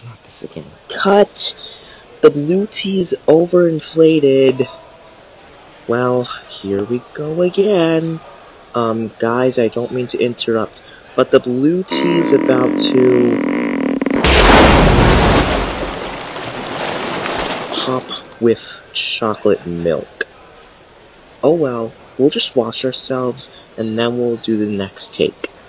not this again. Cut! The blue tea's overinflated. Well, here we go again. Guys, I don't mean to interrupt, but the blue tea's about to pop with chocolate milk. Oh well, we'll just wash ourselves, and then we'll do the next take.